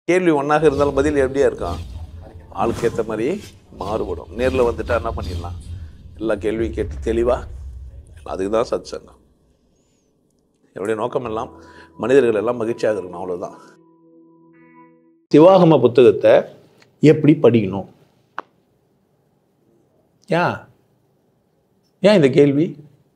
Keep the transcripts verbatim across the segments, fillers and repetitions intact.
கேள்வி ஒன்றாக இருந்தாலும் பதில் எப்படியா இருக்கும், ஆளுக்கு ஏற்ற மாதிரி மாறுபடும். நேரில் வந்துட்டா என்ன பண்ணிடலாம், எல்லா கேள்வியும் கேட்டு தெளிவாக. அதுக்கு தான் சத் சங்கம். என்னுடைய நோக்கம் எல்லாம் மனிதர்கள் எல்லாம் மகிழ்ச்சியாக இருக்கணும், அவ்வளோதான். சிவாகம புத்தகத்தை எப்படி படிக்கணும்? ஏன் ஏன் இந்த கேள்வி?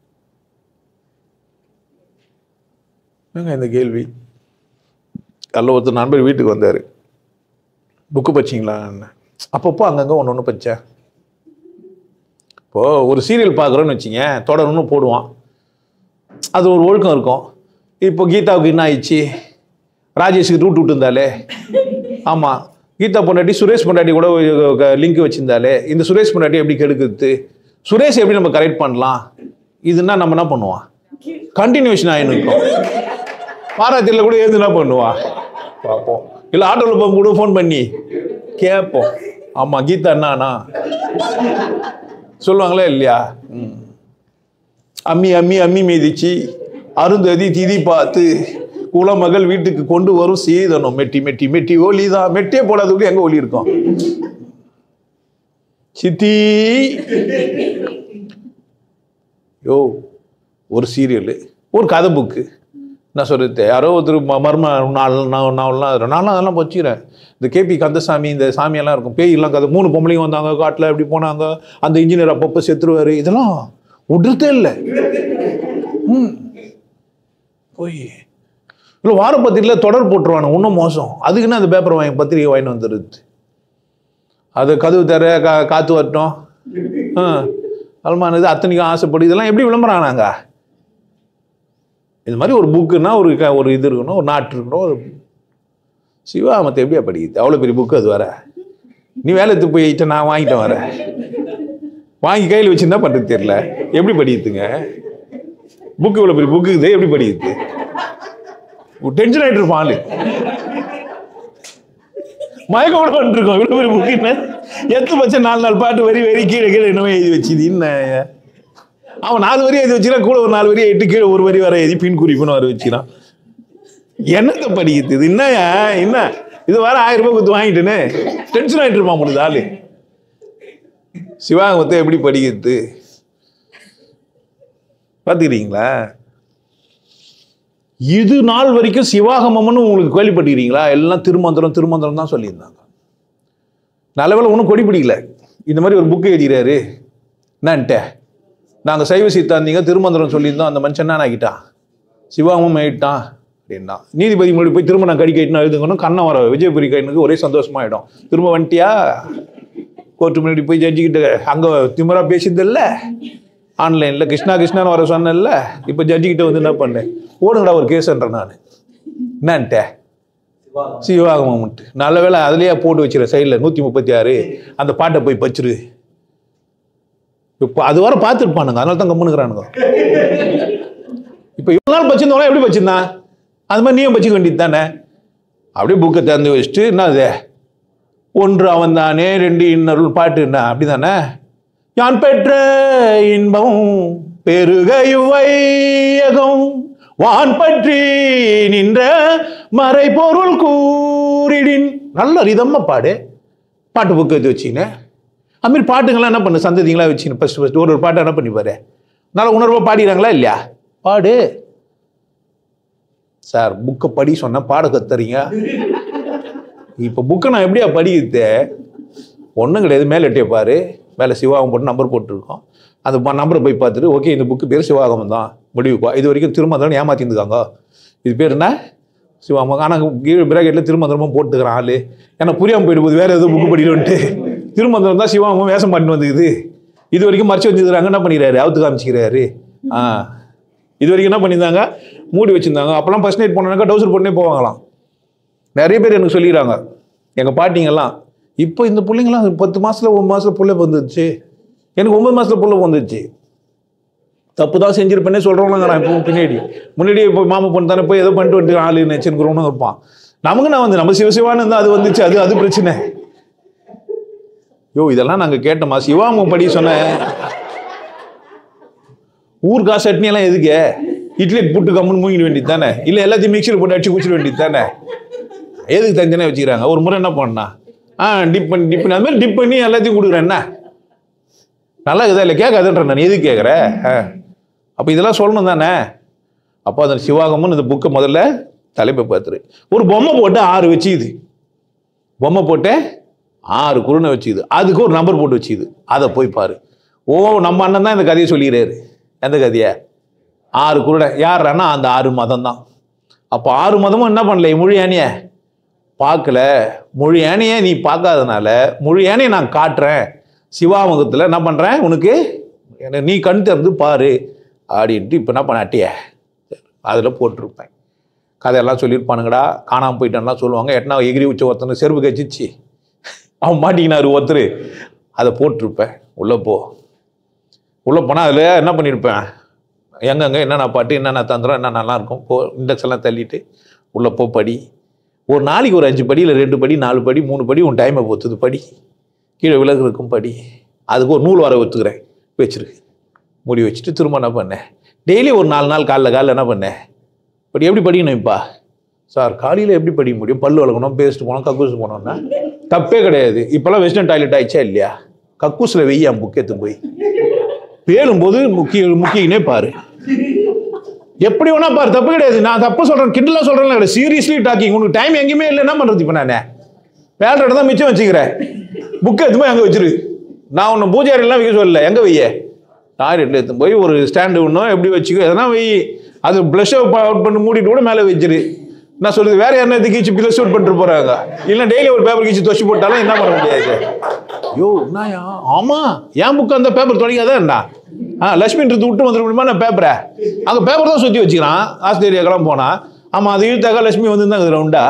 ஏங்க இந்த கேள்வி? அல்ல ஒருத்தர் நண்பர் வீட்டுக்கு வந்தார். புக்கு படிச்சிங்களான்னு. அப்பப்போ அங்கங்கே ஒன்று ஒன்று படித்தேன். இப்போது ஒரு சீரியல் பார்க்குறோன்னு வச்சிங்க, தொடர்னு போடுவான், அது ஒரு ஒழுக்கம் இருக்கும். இப்போ கீதாவுக்கு என்ன ஆயிடுச்சு, ராஜேஷுக்கு ரூட் விட்டுருந்தாலே, ஆமாம் கீதா பொண்டாட்டி சுரேஷ் பொண்டாட்டி கூட லிங்க் வச்சுருந்தாலே, இந்த சுரேஷ் பொண்டாட்டி எப்படி கெடுக்குது, சுரேஷ் எப்படி நம்ம கரெக்ட் பண்ணலாம், இதுன்னா நம்ம என்ன பண்ணுவான், கண்டினியூஷன் ஆகின்னு இருக்கும். பாராத்தியில் கூட ஏது என்ன பண்ணுவா பார்ப்போம், இல்லை ஆட்டோவில் போக கூட ஃபோன் பண்ணி கேட்போம். ஆமாம் கீதா என்னாண்ணா சொல்லுவாங்களே இல்லையா? ம் அம்மி அம்மி அம்மி மீதிச்சு அருந்ததி திதி பார்த்து குலமகள் வீட்டுக்கு கொண்டு வரும் சீதனம் மெட்டி மெட்டி மெட்டி ஒலி தான். மெட்டியே போடாதவங்க எங்க ஒலி இருக்கும்? சித்தி யோ ஒரு சீரியலு, ஒரு கதை புக்கு, நான் சொல்றது யாரோ ஒருத்தர் மர்ம நாலு நாவல்லாம் நானும் அதெல்லாம் வச்சுக்கிறேன். இந்த கேபி கந்தசாமி இந்த சாமியெல்லாம் இருக்கும், பேயெல்லாம் கதை. மூணு பொம்பளைங்க வந்தாங்க, காட்டில் எப்படி போனாங்க, அந்த இன்ஜினியர் அப்பப்போ செத்துருவார், இதெல்லாம் விடுறதே இல்லை. ம் போய் இல்லை வார பத்திரிகையில் தொடர் போட்டுருவானு, இன்னும் மோசம். அதுக்குன்னு அந்த பேப்பர் வாங்கி பத்திரிகை வாங்கிட்டு வந்துடுது. அது கதவு தர கா காற்று வரட்டும், ஆ அல்மானது அத்தனைக்கும் ஆசைப்படு, இதெல்லாம் எப்படி விளம்பரம் ஆனாங்க? இது மாதிரி ஒரு புக்குன்னா ஒரு க ஒரு இது இருக்கணும், ஒரு நாட்டு இருக்கணும். ஒரு சிவாகமத்தை எப்படியா படிக்குது? அவ்வளோ பெரிய புக்கு அது வர. நீ வேலைக்கு போயிட்ட, நான் வாங்கிட்டேன் வர, வாங்கி கையில் வச்சுருந்தா பண்ணுறது தெரியல, எப்படி படிக்குதுங்க புக்கு? இவ்வளோ பெரிய புக்கு இது எப்படி படிக்குது? டென்ஷன் ஆகிட்டு இருப்பான் ஆளு, மயக்க கூட பண்ணிருக்கோம். இவ்வளோ பெரிய புக்கு எத்து பச்சை நாலு நாலு பாட்டு வரி வரி கீழே கீழே என்னமே எழுதி வச்சுதுன்னு. அவன் நாலு வரி எழுதி வச்சுக்கிறான், கூட ஒரு நாலு வரி எட்டு கீழே ஒரு வரி வர எழுதி பின் குறிப்புன்னு வர வச்சுக்கிறான். என்னத்தை படிக்குது இது? என்ன என்ன இது வர ஆயிரம் ரூபாய் கொடுத்து வாங்கிட்டுன்னு டென்ஷன் ஆகிட்டு இருப்பான் முடியுது ஆளு. சிவாகமத்தை எப்படி படிக்கிறது பார்த்துக்கிறீங்களா? இது நாள் வரைக்கும் சிவாகமம்னு உங்களுக்கு கேள்விப்பட்டிருக்கீங்களா? எல்லாம் திருமந்திரம் திருமந்திரம் தான் சொல்லியிருந்தாங்க. நல்லவேளை ஒன்றும் கொடி பிடிக்கல. இந்த மாதிரி ஒரு புக்கு எழுதிறாரு, என்னான்ட்டே நாங்கள் சைவ சித்தாந்திங்க திருமந்திரம் சொல்லியிருந்தோம், அந்த மனுஷன் என்ன ஆகிட்டான், சிவாகமம் ஆகிட்டான் அப்படின்னா. நீதிபதி மொழி போய் திரும்ப நான் கடிக்கிட்டுனா எழுதுங்கன்னு கண்ணை வர விஜயபுரி கைனுக்கு ஒரே சந்தோஷமாயிடும். திரும்ப வந்துட்டியா கோர்ட்டு முன்னாடி போய் ஜட்ஜிக்கிட்ட, அங்கே திமரா பேசியதில்ல, ஆன்லைனில் கிருஷ்ணா கிருஷ்ணான்னு வர சொன்னேன்ல, இப்போ ஜட்ஜிக்கிட்ட வந்து என்ன பண்ணேன், ஓடுங்கடா ஒரு கேஸ்ன்றேன் நான். என்னான்ட்டே சிவாகமம்ட்டு. நல்ல வேலை அதுலேயே போட்டு வச்சுருக்கேன் சைடில் நூற்றி முப்பத்தி ஆறு அந்த பாட்டை போய் பச்சிரு. இப்போ அது வர பார்த்துருப்பானுங்க, அதனால தான் கம்முனுக்குறானுங்க. இப்போ இவ்வளோ நாள் பச்சிருந்தவங்க எப்படி பச்சிருந்தான், அது மாதிரி நீயும் பச்சிக்க வேண்டியது தானே. அப்படியே புக்கை திறந்து வச்சுட்டு என்ன அது ஒன்று அவன் தானே ரெண்டு இன்னொரு பாட்டு என்ன அப்படி தானே. யான் பெற்ற இன்பம் பெருகையுவையகம் வான் பற்றி நின்ற மறை பொருள் கூறிடின். நல்ல ரிதமா பாடு, பாட்டு புக்கு எடுத்து வச்சுன்னு அது மாதிரி பாட்டுங்கள்லாம் என்ன பண்ணு சந்ததிங்களா வச்சுன்னு ஃபஸ்ட்டு ஃபஸ்ட்டு ஒரு ஒரு பாட்டை என்ன பண்ணி பாரு, நல்லா உணர்வாக பாடிக்கிறாங்களா இல்லையா? பாடு சார். புக்கை படி சொன்ன பாட கத்துறீங்க. இப்போ புக்கை நான் எப்படியா படிக்கிறது? ஒன்றும் கிடையாது, மேலே எட்டிய பாரு, மேலே சிவாகம் போட்டு நம்பர் போட்டுருக்கோம். அந்த நம்பரை போய் பார்த்துட்டு ஓகே இந்த புக்கு பேர் சிவாகமம் தான் முடிவுப்பா. இது வரைக்கும் திருமந்திரம் ஏமாத்திருந்துக்காங்க, இது பேர் என்ன சிவாகமம். ஆனால் கீழே பிராக்கெட்டில் திருமந்திரமும் போட்டுக்கிறான் ஆளு. ஏன்னா புரியாமல் போயிட்டு போகுது, வேறு எதுவும் புக்கு படிக்கணுன்ட்டு திருமந்திரம் தான் சிவாகமம் வேஷம் பண்ணிட்டு வந்துக்குது. இது வரைக்கும் மறைச்சி வச்சுக்கிறாங்க, என்ன பண்ணிக்கிறாரு, அவுத்து காமிச்சிக்கிறாரு. ஆ இது வரைக்கும் என்ன பண்ணியிருந்தாங்க, மூடி வச்சுருந்தாங்க. அப்போல்லாம் ஃபர்ஸ்ட் நைட் போனாக்கா டவுசர் போட்டுனே போவாங்களாம். நிறைய பேர் எனக்கு சொல்லிடுறாங்க எங்கள் பாட்டிங்கெல்லாம். இப்போ இந்த பிள்ளைங்களாம் பத்து மாதத்தில் ஒன்பது மாதத்தில் புள்ள வந்துடுச்சு, எனக்கு ஒன்பது மாதத்தில் புள்ள வந்துடுச்சு. தப்பு தான் செஞ்சிருப்பேன்னே சொல்கிறவங்களாங்கிறான். இப்போ பின்னாடி முன்னாடியே இப்போ மாமா பொண்ணு தானே போய் ஏதோ பண்ணிட்டு வந்துட்டு ஆளு நினச்சிருக்கிறவனும் இருப்பான். நமக்கு நான் வந்து நம்ம சிவசிவான்னு இருந்தால் அது வந்துச்சு, அது அது பிரச்சனை. யோ இதெல்லாம் நாங்கள் கேட்டோமா? சிவாமம் படி சொன்னேன். ஊருக்கா சட்னியெல்லாம் எதுக்கு? இட்லி புட்டு கம்முன்னு மூங்கிட வேண்டியது தானே, இல்லை எல்லாத்தையும் மிக்சியில் போட்டு அடிச்சு குடிச்சிட வேண்டியது தானே. எதுக்கு தனித்தனியாக வச்சுக்கிறாங்க? ஒரு முறை என்ன பண்ணா, ஆ டிப் பண்ணி டிப் பண்ணி அது மாதிரி டிப் பண்ணி எல்லாத்தையும் கொடுக்குறேன். என்ன நல்லா இருக்குதா இல்லை கேட்காதுன்ற நான் எதுக்கு கேட்குறேன்? அப்போ இதெல்லாம் சொல்லணும் தானே. அப்போ அந்த சிவாகமன் இந்த புக்கை முதல்ல தலைப்பை பார்த்துரு. ஒரு பொம்மை போட்டு ஆறு வச்சுக்குது, பொம்மை போட்டு ஆறு குருணை வச்சுக்குது, அதுக்கு ஒரு நம்பர் போட்டு வச்சுக்குது. அதை போய் பாரு. ஓ நம்ம அண்ணன் தான் இந்த கதையை சொல்லிக்கிறாரு. எந்த கதையை? ஆறு குருடை. யாருன்னா அந்த ஆறு மதம் தான். அப்போ ஆறு மதமும் என்ன பண்ணல? முழு யானைய பார்க்கல. முழு யானையை நீ பார்க்காதனால முழு யானையை நான் காட்டுறேன் சிவாமுகத்தில். என்ன பண்ணுறேன் உனக்கு, நீ கண் திறந்து பாரு அப்படின்ட்டு இப்போ என்ன பண்ண அட்டிய அதில் போட்டிருப்பேன். கதையெல்லாம் சொல்லியிருப்பானுங்கடா. காணாமல் போயிட்டான்லாம் சொல்லுவாங்க. எட்டனா எகிரி உச்ச ஒருத்தனை செருப்பு கச்சிச்சு அவன் மாட்டிக்கினாரு ஒருத்தர். அதை போட்டிருப்பேன். உள்ளே போ. உள்ளே போனால் அதில் என்ன பண்ணியிருப்பேன், எங்கெங்கே என்னென்ன பாட்டு என்னென்ன தந்திரம் என்ன நல்லா இருக்கும் போ, இண்டெக்ஸ் எல்லாம் தள்ளிட்டு உள்ளே போ படி. ஒரு நாளைக்கு ஒரு அஞ்சு படி இல்லை ரெண்டு படி நாலு படி மூணு படி உன் டைமை பொறுத்தது படி. கீழே விலகு இருக்கும் படி. அதுக்கு ஒரு நூல் வர வச்சுக்கிறேன் வச்சிருக்கு. முடி வச்சுட்டு திரும்ப என்ன பண்ணேன், டெய்லி ஒரு நாலு நாள் காலைல காலைல என்ன பண்ணேன் படி. எப்படி படிக்கணும் இப்பா சார்? காலையில் எப்படி படிக்க முடியும்? பல்லு வளர்க்கணும், பேஸ்ட் போனோம், கக்கூஸ் போனோம்னா தப்பே கிடையாது. இப்போல்லாம் வெஸ்டர்ன் டாய்லெட் ஆயிடுச்சா இல்லையா? கக்கூஸில் வெய்யா முக்கியத்து போய் பேழும்போது முக்கிய முக்கியனே பாரு. எப்படி வேணா பாரு, தப்பு கிடையாது. நான் தப்பு சொல்றேன், கிண்டலா சொல்றேன் கிடையாது. Seriously docking. உனக்கு டைம் எங்கேயுமே இல்லை, என்ன பண்றது? இப்போ நானே வேலை இடம் தான் மிச்சம் வச்சுக்கிறேன். புக்கை எடுத்து போய் அங்கே வச்சிரு. நான் ஒன்று பூஜாரி எல்லாம் வைக்க சொல்லல. எங்கே வைய? டாய்லெட்டில் எடுத்து போய் ஒரு ஸ்டாண்டு ஒன்றும் எப்படி வச்சுக்கோ, எதனா வெய். அது ப்ளஷ் அவுட் பண்ணி மூடிட்டு கூட மேலே வச்சிரு. நான் சொல்றது வேற யாரும் எது கீச்சு ப்ளஷ் அவுட் பண்ணிட்டு போறாங்க. இல்லை டெய்லி ஒரு பேப்பர் கீச்சு துவச்சி போட்டாலும் என்ன பண்ண முடியாது. ஐயோ என்னயா, ஆமா என் புக்கு அந்த பேப்பர் தொடங்காதான் என்ன? ஆ லட்சுமின்றது விட்டு வந்துட முடியுமா? நான் பேப்பரை அங்கே பேப்பர் தான் சுற்றி வச்சுக்கிறான். ஆஸ்திரேலியாக்கெல்லாம் போனா ஆமாம் அது இழுத்தாக்கா லட்சுமி வந்துருந்தாங்க ரவுண்டா.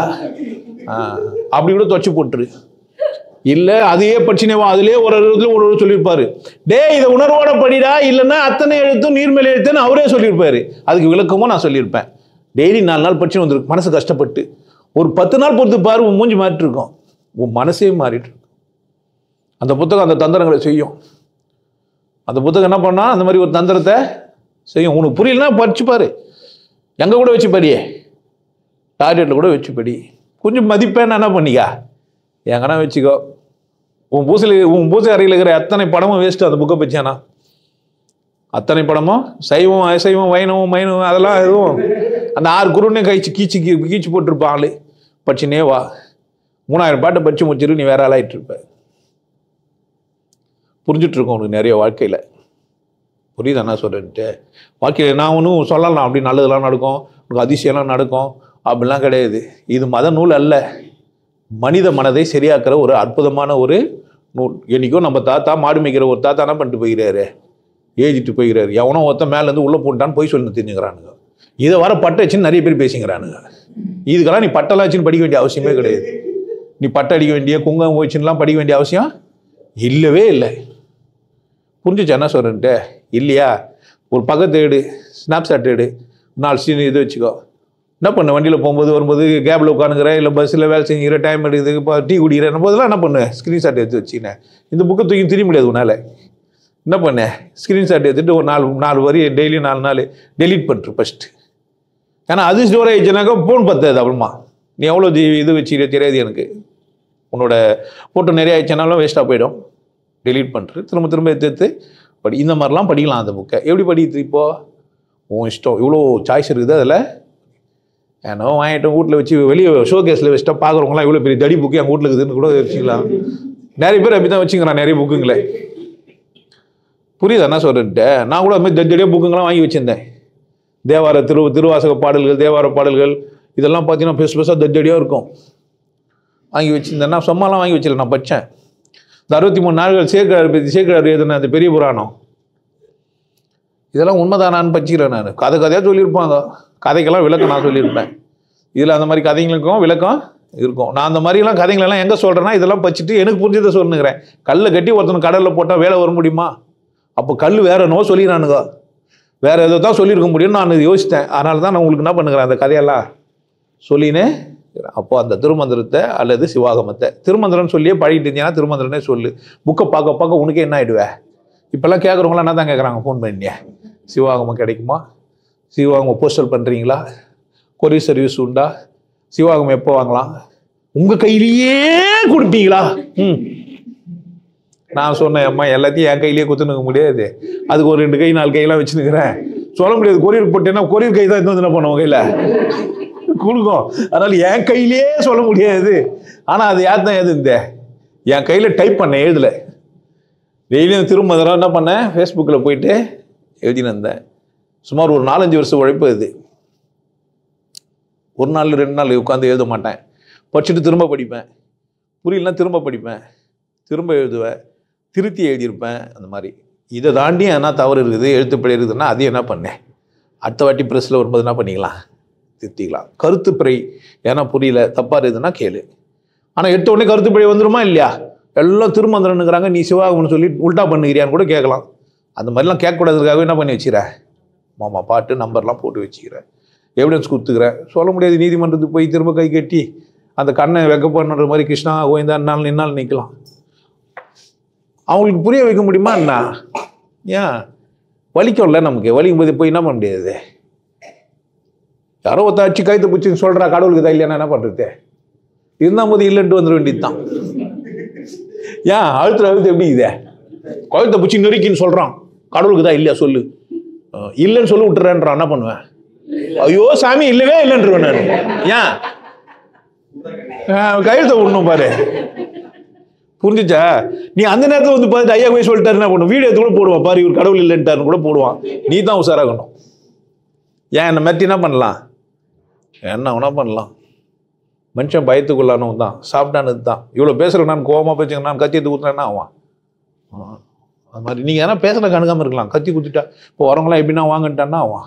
அப்படி கூட துவச்சி போட்டுரு. இல்லை அதையே படிச்சுனேவா, அதுலேயே ஒரு இடத்துல ஒரு சொல்லியிருப்பாரு, டே இதை உணர்வோட படிடா, இல்லைன்னா அத்தனை எழுத்தும் நீர்மேல் எழுத்துன்னு அவரே சொல்லியிருப்பாரு. அதுக்கு விளக்கமும் நான் சொல்லியிருப்பேன். டெய்லி நாலு நாள் படிச்சுன்னு வந்துருக்கு மனசு கஷ்டப்பட்டு. ஒரு பத்து நாள் பொறுத்து பாரு, உன் மூஞ்சி மாறிட்டு இருக்கும், உன் மனசே மாறிட்டு இருக்கும். அந்த புத்தகம் அந்த தந்திரங்களை செய்யும். அந்த புத்தகம் என்ன பண்ணா அந்த மாதிரி ஒரு தந்திரத்தை செய்யும். உனக்கு புரியலன்னா படிச்சு பாரு. எங்கே கூட வச்சு படியே, டாய்லெட்டில் கூட வச்சு படி. கொஞ்சம் மதிப்பேன்னு என்ன பண்ணிக்கா, எங்கன்னா வச்சுக்கோ. உன் பூசையில் உன் பூசை அறையில் இருக்கிற அத்தனை படமும் வேஸ்ட்டு அந்த புக்கை வச்சானா. அத்தனை படமும் சைவம் அசைவம் வைணவம் மைனவம் அதெல்லாம் எதுவும் அந்த ஆறு குருன்னு கழிச்சு கீச்சு கீச்சு போட்டிருப்பாங்களே. படிச்சுனே வா. மூணாயிரம் பாட்டை படிச்சு முடிச்சிரு, நீ வேற ஆளாயிட்டு இருப்ப. புரிஞ்சுட்டு இருக்கோம் உனக்கு நிறைய வாழ்க்கையில். புரியுது என்ன சொல்றேன்ட்டு? வாழ்க்கையில் நான் ஒன்றும் சொல்லலாம் அப்படி நல்லதெல்லாம் நடக்கும், உனக்கு அதிசயம்லாம் நடக்கும் அப்படிலாம் கிடையாது. இது மத நூல் அல்ல, மனித மனதை சரியாக்குற ஒரு அற்புதமான ஒரு நூல். என்றைக்கும் நம்ம தாத்தா மாடு மேய்க்கிற ஒரு தாத்தா என்ன பண்ணிட்டு போய்கிறாரு, ஏஜிட்டு போய்கிறாரு. எவனோ ஒருத்தன் மேலேருந்து உள்ளே போட்டான்னு போய் சொல்லி தெரிஞ்சுக்கிறானுங்க. இதை வர பட்டை வச்சுன்னு நிறைய பேர் பேசிக்கிறானுங்க. இதுக்கெல்லாம் நீ பட்டெல்லாம் வச்சுன்னு படிக்க வேண்டிய அவசியமே கிடையாது. நீ பட்டை அடிக்க வேண்டிய குங்குமம் வச்சுன்னுலாம் படிக்க வேண்டிய அவசியம் இல்லவே இல்லை. புரிஞ்சிச்சு என்ன சொல்கிறேன்ட்டு? இல்லையா? ஒரு பக்கத்து எடு, ஸ்னாப்ஷாட் எடு, நாலு சீன் இது வச்சுக்கோ. என்ன பண்ண, வண்டியில் போகும்போது வரும்போது கேபில் உட்காந்துக்கிறேன், இல்லை பஸ்ஸில் வேலை செஞ்சுக்கிற, டைம் எடுக்குது, இப்போ டீ குடிக்கிறேன் போதெல்லாம் என்ன பண்ணுவேன், ஸ்க்ரீன்ஷாட் எடுத்து வச்சுக்கினேன். இந்த புக்கை தூக்கி தெரிய முடியாது உன்னால். என்ன பண்ணேன், ஸ்க்ரீன்ஷாட் எடுத்துகிட்டு ஒரு நாலு நாலு வரி டெய்லி நாலு நாள் டெலீட் பண்ணிட்டு ஃபஸ்ட்டு. ஏன்னா அது ஸ்டோர் ஆகிடுச்சுனாக்கா ஃபோன் பத்தாது. அப்புறமா நீ எவ்வளோ இது வச்சு தெரியாது எனக்கு. உன்னோட ஃபோட்டோ நிறைய ஆயிடுச்சுனாலும் வேஸ்ட்டாக போயிடும். டெலீட் பண்ணுறது திரும்ப திரும்ப எடுத்து எடுத்து படி. இந்த மாதிரிலாம் படிக்கலாம் அந்த புக்கை. எப்படி படிக்கிறது இப்போது உன் இஷ்டம். இவ்வளோ சாய்ஸ் இருக்குது அதில். ஏன்னா வாங்கிட்டு வீட்டில் வச்சு வெளியே ஷோ கேஸில் வச்சுட்டா பார்க்குறவங்களாம் இவ்வளோ பெரிய தடி புக்கு எங்கள் வீட்டில் இருக்குதுன்னு கூட வச்சுக்கலாம். நிறைய பேர் அப்படி தான் வச்சுக்கிறான் நிறைய புக்குங்களே. புரியுது என்ன சொல்கிறேன்ட்டு? நான் கூட அது மாதிரி தடியாக புக்குங்கெல்லாம் வாங்கி வச்சுருந்தேன். தேவார திரு திருவாசக பாடல்கள், தேவார பாடல்கள் இதெல்லாம் பார்த்தீங்கன்னா பெருசு பெருசாக தடியாக இருக்கும். வாங்கி வச்சுருந்தேன். நான் சும்மாலாம் வாங்கி வச்சிடல, நான் படித்தேன். இந்த அறுபத்தி மூணு நாள்கள் சேக்கிழார் பற்றி சேக்கிழார் எழுதுன அந்த பெரிய புராணம், இதெல்லாம் உண்மைதானான்னு படிச்சுக்கிறேன் நான். கதை கதையாக சொல்லியிருப்பாங்க. கதைக்கெல்லாம் விளக்கம் நான் சொல்லியிருப்பேன். இதில் அந்த மாதிரி கதைங்களுக்கும் விளக்கம் இருக்கும். நான் அந்த மாதிரிலாம் கதைங்களெல்லாம் எங்கே சொல்கிறேன்னா இதெல்லாம் படிச்சுட்டு எனக்கு புரிஞ்சதை சொல்லுங்கிறேன். கல்லை கட்டி ஒருத்தனை கடலில் போட்டால் வேலை வர முடியுமா? அப்போ கல் வேற நோ சொல்லிடுறானுங்க, வேற ஏதோ தான் சொல்லியிருக்க முடியும்னு நான் யோசித்தேன். அதனால தான் நான் உங்களுக்கு என்ன பண்ணுகிறேன், அந்த கதையெல்லாம் சொல்லினே. அப்போ அந்த திருமந்திரத்தை அல்லது சிவாகமத்தை திருமந்திரம்னு சொல்லியே பழகிட்டு இருந்தீங்கன்னா திருமந்திரனே சொல்லு. புக்கை பார்க்க பார்க்க உனக்கே என்ன ஆகிடுவேன். இப்போல்லாம் கேட்குறவங்களாம் என்ன தான் கேட்குறாங்க ஃபோன் பண்ணியே, சிவாகமம் கிடைக்குமா, சிவாகமம் போஸ்டல் பண்ணுறீங்களா, கொரியர் சர்வீஸ் உண்டா, சிவாகமம் எப்போ வாங்கலாம், உங்க கையிலேயே கொடுப்பீங்களா? ம் நான் சொன்னேன், அம்மா எல்லாத்தையும் என் கையிலேயே குத்துனுக்க முடியாது, அதுக்கு ஒரு ரெண்டு கை நாலு கையெல்லாம் வச்சுன்னுக்கிறேன், சொல்ல முடியாது. கொரியர் போட்டேன்னா கொரியர் கை தான் இன்னும் என்ன பண்ணுவோம் கையில கொடுக்கும், அதனால என் கையிலேயே சொல்ல முடியாது. ஆனா அது யார் தான் எது இந்த என் கையில டைப் பண்ணேன், எழுதல. டெய்லியும் திரும்ப தடவை என்ன பண்ணேன், ஃபேஸ்புக்கில் போயிட்டு எழுதினு இருந்தேன். சுமார் ஒரு நாலஞ்சு வருஷம் உழைப்பு இது. ஒரு நாள் ரெண்டு நாள் உட்காந்து எழுத மாட்டேன், படிச்சுட்டு திரும்ப படிப்பேன், புரியலன்னா திரும்ப படிப்பேன், திரும்ப எழுதுவேன், திருத்தி எழுதியிருப்பேன். அந்த மாதிரி இதை தாண்டி என்ன தவறு இருக்குது, எழுத்துப்பிழை இருக்குதுன்னா அதையும் என்ன பண்ணேன், அடுத்த வாட்டி ப்ரெஸ்ஸில் வரும்போது என்ன பண்ணிக்கலாம், திருத்திக்கலாம். கருத்துப்பிழை ஏன்னா புரியல தப்பாக இருக்குதுன்னா கேளு. ஆனால் எடுத்த உடனே கருத்துப்பிழை வந்துருமா இல்லையா? எல்லாம் திருமந்திரனுங்கிறாங்க, நீ சிவாகம்னு சொல்லி உல்ட்டா பண்ணுகிறியான்னு கூட கேட்கலாம். அந்த மாதிரிலாம் கேட்கக்கூடாதுக்காகவே என்ன பண்ணி வச்சுக்கிறேன், மாமா பாட்டு நம்பர்லாம் போட்டு வச்சுக்கிறேன், எவிடன்ஸ் கொடுத்துக்கிறேன். சொல்ல முடியாது, நீதிமன்றத்துக்கு போய் திரும்ப கை கட்டி அந்த கண்ணை வைக்க பண்ணுற மாதிரி கிருஷ்ணா கோவிந்தா நாள் நின்னால் நிற்கலாம். அவங்களுக்கு புரிய வைக்க முடியுமா என்ன? ஏன் வலிக்கும்ல, நமக்கு வலிக்கும் போது போய் என்ன பண்ண முடியாது. யாரோ ஒருத்த அச்சு கைத்து பிடிச்சின்னு சொல்கிறா, கடவுளுக்கு தான் இல்லையா என்ன பண்ணுறது, இருந்தால் போது இல்லைன்ட்டு வந்துட வேண்டியது தான். ஏன் அழுத்துற அழுத்து எப்படி இதே கழுத்தை பிடிச்சி நெருக்கின்னு சொல்கிறான், கடவுளுக்கு தான் இல்லையா சொல்லு, இல்லைன்னு சொல்லி விட்டுறேன்றான். என்ன பண்ணுவேன், ஐயோ சாமி இல்லவே இல்லைன்றேன் நான். ஏன் கையெழுத்த விடணும் பாரு, புரிஞ்சுச்சா? நீ அந்த நேரத்தில் வந்து பார்த்துட்டு ஐயா போய் சொல்லிட்டாரு என்ன பண்ணும், வீடியோ கூட போடுவான் பாரு, இவர் கடவுள் இல்லைன்ட்டாருன்னு கூட போடுவான். நீ தான் உஷாராகணும். ஏன் என்னை மெத்தி என்ன பண்ணலாம், என்ன வேணா பண்ணலாம். மனுஷன் பயத்துக்குள்ளானவன் தான், சாப்பிட்டானது தான். இவ்வளோ பேசுகிறேன் நான், கோவமாக பேசுங்க, நான் கத்தி எடுத்து ஊற்றுறேன்னா ஆவான். அது மாதிரி நீங்கள் ஏன்னா பேசுகிற கணுக்காமல் இருக்கலாம், கத்தி குத்திட்டா இப்போ வரவங்களாம் எப்படின்னா வாங்கிட்டான்னா ஆவான்.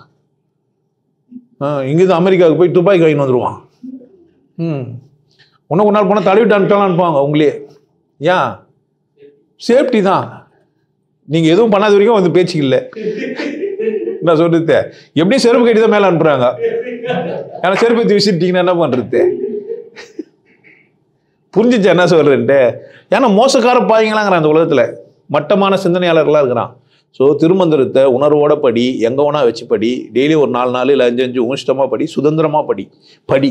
இங்கேருந்து அமெரிக்காவுக்கு போய் துப்பாக்கி வாங்கின்னு வந்துடுவான். ம் ஒன்று ஒரு நாள் போனால் தடவிட்டு அனுப்பிட்டாலும் அனுப்புவாங்க உங்களே. ஏன் சேஃப்டி தான். நீங்கள் எதுவும் பண்ணாத வரைக்கும் வந்து பேச்சுக்கு இல்லை. நான் சொல்றது எப்படியும் செருப்பு கட்டி தான் மேலே அனுப்புகிறாங்க. ஏன்னா செருப்பு எடுத்து விசிட்டிங்கன்னா என்ன பண்ணுறது, புரிஞ்சிச்சு என்ன சொல்கிறேன்ட்டு. ஏன்னா மோசக்கார பாய்ங்களாங்கிறான் அந்த உலகத்தில், மட்டமான சிந்தனையாளர்களாக இருக்கிறான். ஸோ திருமந்திரத்தை உணர்வோட படி, எங்கே வேணா வச்சு படி, டெய்லி ஒரு நாலு நாள் இல்லை அஞ்சு அஞ்சு உஷ்டமாக படி, சுதந்திரமாக படி. படி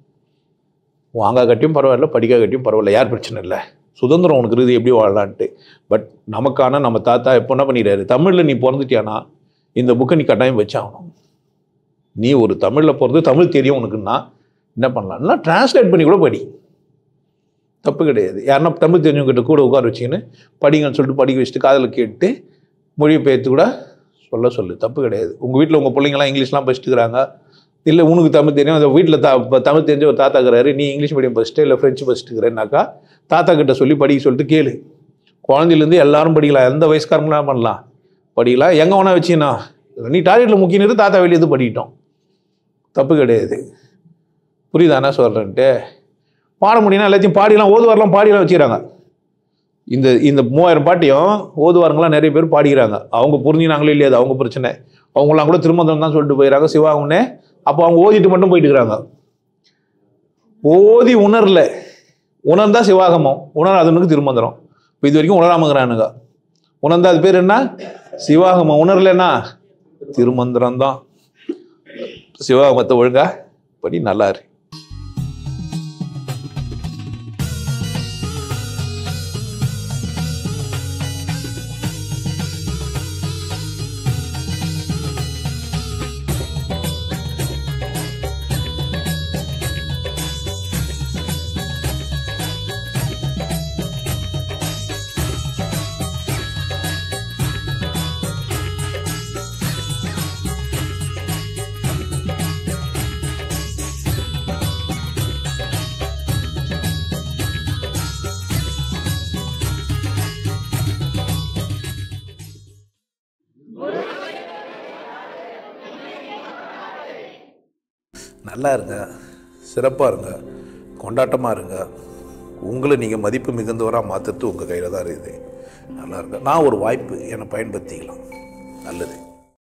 வாங்கா கட்டியும் பரவாயில்ல, படிக்கா கட்டியும் பரவாயில்ல, யார் பிரச்சனை இல்லை. சுதந்திரம் உனக்கு இருக்குது, எப்படி வாழலான்ட்டு. பட் நமக்கான நம்ம தாத்தா எப்போ என்ன பண்ணிடுறாரு, தமிழில் நீ பிறந்துட்டியானா இந்த புக்கை நீ கட்டாயம் வச்சாகணும். நீ ஒரு தமிழில் பிறந்து தமிழ் தெரியும் உனக்குன்னா என்ன பண்ணலாம்னா டிரான்ஸ்லேட் பண்ணி கூட படி, தப்பு கிடையாது. யாருன்னா தமிழ் தெரிஞ்சவங்ககிட்ட கூட உட்கார வச்சிங்கன்னு படிங்கன்னு சொல்லிட்டு படிக்க வச்சுட்டு காதில் கேட்டு மொழியை பெயர்த்து கூட சொல்ல சொல்லு, தப்பு கிடையாது. உங்கள் வீட்டில் உங்கள் பிள்ளைங்களாம் இங்கிலீஷ்லாம் படிச்சுட்டுக்கிறாங்க, இல்லை உனக்கு தமிழ் தெரியும், அந்த வீட்டில் தா தமிழ் தெரிஞ்ச ஒரு தாத்தா இருக்கிறாரு, நீ இங்கிலீஷ் மீடியம் படிச்சுட்டு இல்லை ஃப்ரெஞ்சு படிச்சுட்டுக்கிறேன்னாக்கா தாத்தா கிட்ட சொல்லி படிக்க சொல்லிட்டு கேளு. குழந்தையிலேருந்து எல்லாரும் படிக்கலாம், எந்த வயசுக்காரங்களாம் பண்ணலாம் படிக்கலாம். எங்கே வேணா வச்சுன்னா நீ டாய்லெட்டில் முக்கினது தாத்தா வெளியே எது படிக்கிட்டோம், தப்பு கிடையாது. புரியுதா என்ன சொல்கிறேன்ட்டு? பாட முடியும்னா எல்லாத்தையும் பாடிலாம் ஓதுவாரெலாம் பாடிலாம் வச்சுக்கிறாங்க. இந்த இந்த மூவாயிரம் பாட்டியும் ஓதுவாரங்களாம் நிறைய பேர் பாடிக்கிறாங்க. அவங்க புரிஞ்சுனாங்களே இல்லையா, அது அவங்க பிரச்சனை. அவங்களாம் கூட திருமந்திரம் தான் சொல்லிட்டு போயிடறாங்க சிவாகம்னே. அப்போ அவங்க ஓதிட்டு மட்டும் போயிட்டு இருக்கிறாங்க. ஓதி உணரல, உணர்ந்தா சிவாகமம், உணராதவனுக்கு திருமந்திரம். இப்போ இது வரைக்கும் உணராமங்கிறானுங்க. உணர்ந்தா அது பேர் என்ன, சிவாகமம். உணரலன்னா திருமந்திரம் தான். சிவாகமத்தை ஒழுங்கா படி, நல்லா இரு. நல்லா இருங்க, சிறப்பாக இருங்க, கொண்டாட்டமாக இருங்க. உங்களை நீங்கள் மதிப்பு மிகுந்தவராக மாற்றுறது உங்கள் கையில் தான் இருக்குது. நல்லா இருங்க. நான் ஒரு வாய்ப்பு என்னை பயன்படுத்திக்கலாம். நல்லது.